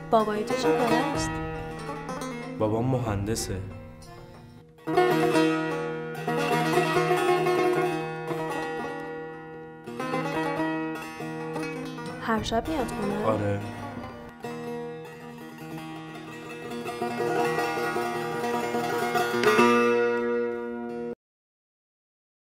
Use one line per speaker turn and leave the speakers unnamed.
بابای تو چه است؟
بابام مهندسه.
هر شب میاد خونه؟
آره.